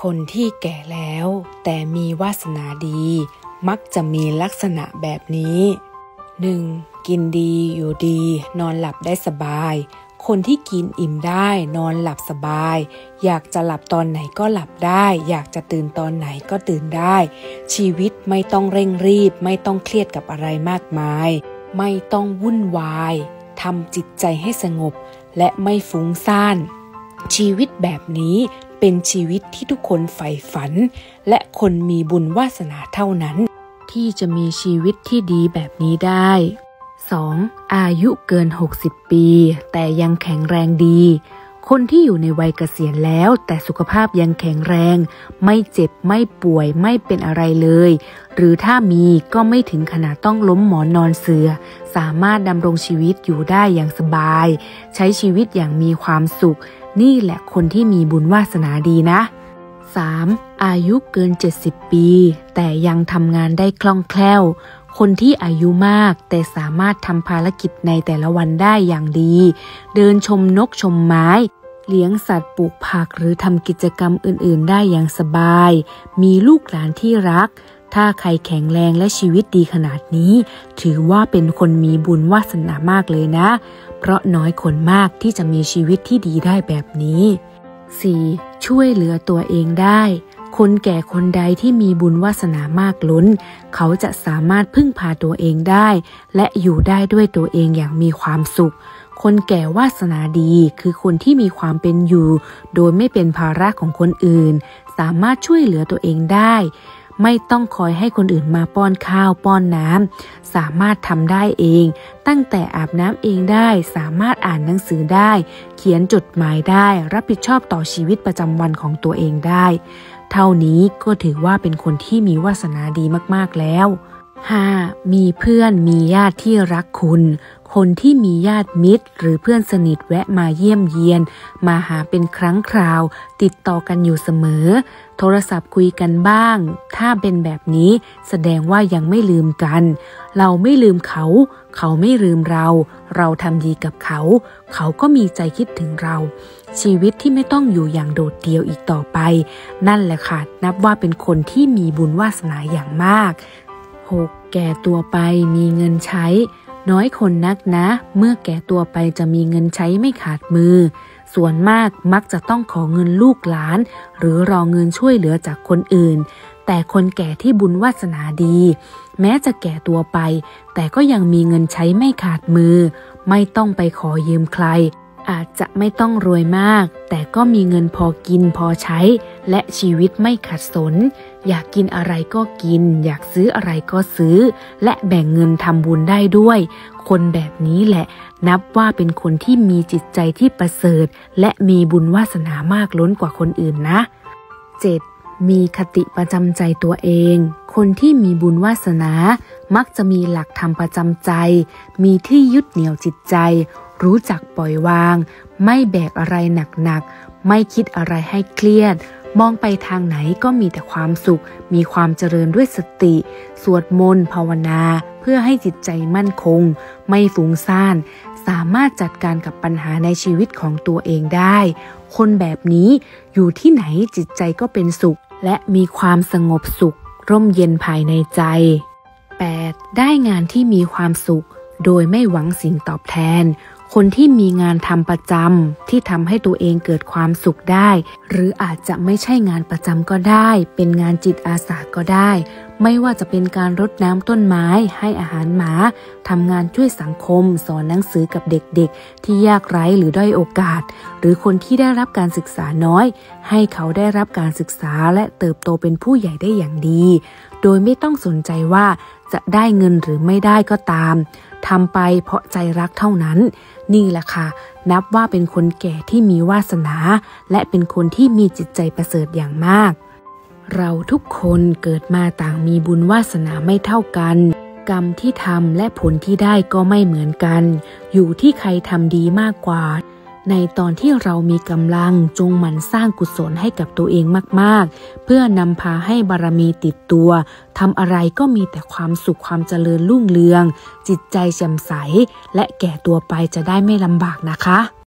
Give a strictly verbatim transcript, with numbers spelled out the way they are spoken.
คนที่แก่แล้วแต่มีวาสนาดีมักจะมีลักษณะแบบนี้ หนึ่ง. กินดีอยู่ดีนอนหลับได้สบายคนที่กินอิ่มได้นอนหลับสบายอยากจะหลับตอนไหนก็หลับได้อยากจะตื่นตอนไหนก็ตื่นได้ชีวิตไม่ต้องเร่งรีบไม่ต้องเครียดกับอะไรมากมายไม่ต้องวุ่นวายทำจิตใจให้สงบและไม่ฟุ้งซ่านชีวิตแบบนี้เป็นชีวิตที่ทุกคนใฝ่ฝันและคนมีบุญวาสนาเท่านั้นที่จะมีชีวิตที่ดีแบบนี้ได้ สอง. อายุเกินหกสิบปีแต่ยังแข็งแรงดีคนที่อยู่ในวัยเกษียณแล้วแต่สุขภาพยังแข็งแรงไม่เจ็บไม่ป่วยไม่เป็นอะไรเลยหรือถ้ามีก็ไม่ถึงขนาดต้องล้มหมอนนอนเสือสามารถดำรงชีวิตอยู่ได้อย่างสบายใช้ชีวิตอย่างมีความสุขนี่แหละคนที่มีบุญวาสนาดีนะ สาม. อายุเกินเจ็ดสิบปีแต่ยังทำงานได้คล่องแคล่วคนที่อายุมากแต่สามารถทำภารกิจในแต่ละวันได้อย่างดีเดินชมนกชมไม้เลี้ยงสัตว์ปลูกผักหรือทำกิจกรรมอื่นๆได้อย่างสบายมีลูกหลานที่รักถ้าใครแข็งแรงและชีวิตดีขนาดนี้ถือว่าเป็นคนมีบุญวาสนามากเลยนะเพราะน้อยคนมากที่จะมีชีวิตที่ดีได้แบบนี้ สี่. ช่วยเหลือตัวเองได้คนแก่คนใดที่มีบุญวาสนามากล้นเขาจะสามารถพึ่งพาตัวเองได้และอยู่ได้ด้วยตัวเองอย่างมีความสุขคนแก่วาสนาดีคือคนที่มีความเป็นอยู่โดยไม่เป็นภาระของคนอื่นสามารถช่วยเหลือตัวเองได้ไม่ต้องคอยให้คนอื่นมาป้อนข้าวป้อนน้ำสามารถทำได้เองตั้งแต่อาบน้ำเองได้สามารถอ่านหนังสือได้เขียนจดหมายได้รับผิดชอบต่อชีวิตประจำวันของตัวเองได้เท่านี้ก็ถือว่าเป็นคนที่มีวาสนาดีมากๆแล้ว ห้า. มีเพื่อนมีญาติที่รักคุณคนที่มีญาติมิตรหรือเพื่อนสนิทแวะมาเยี่ยมเยียนมาหาเป็นครั้งคราวติดต่อกันอยู่เสมอโทรศัพท์คุยกันบ้างถ้าเป็นแบบนี้แสดงว่ายังไม่ลืมกันเราไม่ลืมเขาเขาไม่ลืมเราเราทำดีกับเขาเขาก็มีใจคิดถึงเราชีวิตที่ไม่ต้องอยู่อย่างโดดเดี่ยวอีกต่อไปนั่นแหละค่ะนับว่าเป็นคนที่มีบุญวาสนาอย่างมาก หก. แก่ตัวไปมีเงินใช้น้อยคนนักนะเมื่อแก่ตัวไปจะมีเงินใช้ไม่ขาดมือส่วนมากมักจะต้องขอเงินลูกหลานหรือรอเงินช่วยเหลือจากคนอื่นแต่คนแก่ที่บุญวาสนาดีแม้จะแก่ตัวไปแต่ก็ยังมีเงินใช้ไม่ขาดมือไม่ต้องไปขอยืมใครอาจจะไม่ต้องรวยมากแต่ก็มีเงินพอกินพอใช้และชีวิตไม่ขัดสนอยากกินอะไรก็กินอยากซื้ออะไรก็ซื้อและแบ่งเงินทำบุญได้ด้วยคนแบบนี้แหละนับว่าเป็นคนที่มีจิตใจที่ประเสริฐและมีบุญวาสนามากล้นกว่าคนอื่นนะ เจ็ด. มีคติประจำใจตัวเองคนที่มีบุญวาสนามักจะมีหลักธรรมประจำใจมีที่ยึดเหนี่ยวจิตใจรู้จักปล่อยวางไม่แบกอะไรหนักๆไม่คิดอะไรให้เครียดมองไปทางไหนก็มีแต่ความสุขมีความเจริญด้วยสติสวดมนต์ภาวนาเพื่อให้จิตใจมั่นคงไม่ฟุ้งซ่านสามารถจัดการกับปัญหาในชีวิตของตัวเองได้คนแบบนี้อยู่ที่ไหนจิตใจก็เป็นสุขและมีความสงบสุขร่มเย็นภายในใจ แปด. ได้งานที่มีความสุขโดยไม่หวังสิ่งตอบแทนคนที่มีงานทำประจำที่ทำให้ตัวเองเกิดความสุขได้หรืออาจจะไม่ใช่งานประจำก็ได้เป็นงานจิตอาสาก็ได้ไม่ว่าจะเป็นการรดน้ำต้นไม้ให้อาหารหมาทำงานช่วยสังคมสอนหนังสือกับเด็กๆที่ยากไร้หรือด้อยโอกาสหรือคนที่ได้รับการศึกษาน้อยให้เขาได้รับการศึกษาและเติบโตเป็นผู้ใหญ่ได้อย่างดีโดยไม่ต้องสนใจว่าจะได้เงินหรือไม่ได้ก็ตามทำไปเพราะใจรักเท่านั้นนี่แหละค่ะนับว่าเป็นคนแก่ที่มีวาสนาและเป็นคนที่มีจิตใจประเสริฐอย่างมากเราทุกคนเกิดมาต่างมีบุญวาสนาไม่เท่ากันกรรมที่ทำและผลที่ได้ก็ไม่เหมือนกันอยู่ที่ใครทำดีมากกว่าในตอนที่เรามีกำลังจงหมั่นสร้างกุศลให้กับตัวเองมากๆเพื่อนำพาให้บารมีติดตัวทำอะไรก็มีแต่ความสุขความเจริญรุ่งเรืองจิตใจแจ่มใสและแก่ตัวไปจะได้ไม่ลำบากนะคะ